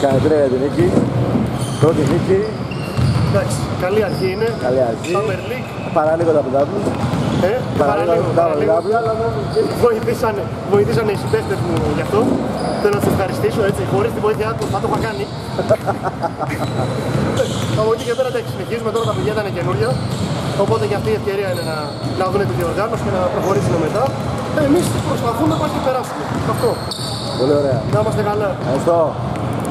Συγχαρητήρια για την νίκη. Πρώτη νίκη. Εντάξει, καλή αρχή είναι. Καλή αρχή. Summer League. Παραλίγο τα πεντάπλου. Παραλίγο. Βοηθήσανε οι συμπαίκτες μου γι' αυτό. Θέλω να τους ευχαριστήσω έτσι. Χωρίς τη βοήθειά τους θα το είχα κάνει. Από εκεί και πέρα εντάξει, συνεχίζουμε. Τώρα τα παιδιά ήταν καινούρια. Οπότε και αυτή η ευκαιρία είναι να δουν τη διοργάνωση και να προχωρήσουν μετά. Εμείς προσπαθούμε να πάμε και περάσουμε. Αυτό. Πολύ ωραία. Να είμαστε καλά. Ευχαριστώ.